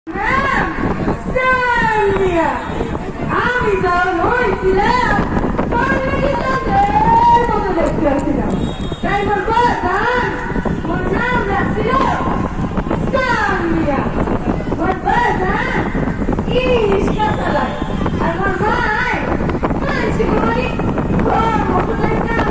আমি যাও নইছিলাম মতো দেখতে আসছিলাম তাই বলবো মোর নাম রাখছিল সামিয়া মোর বাজান ইলিশ কাতলায় আর মোর ভাই মানসি বলি ঘর মশলার কাম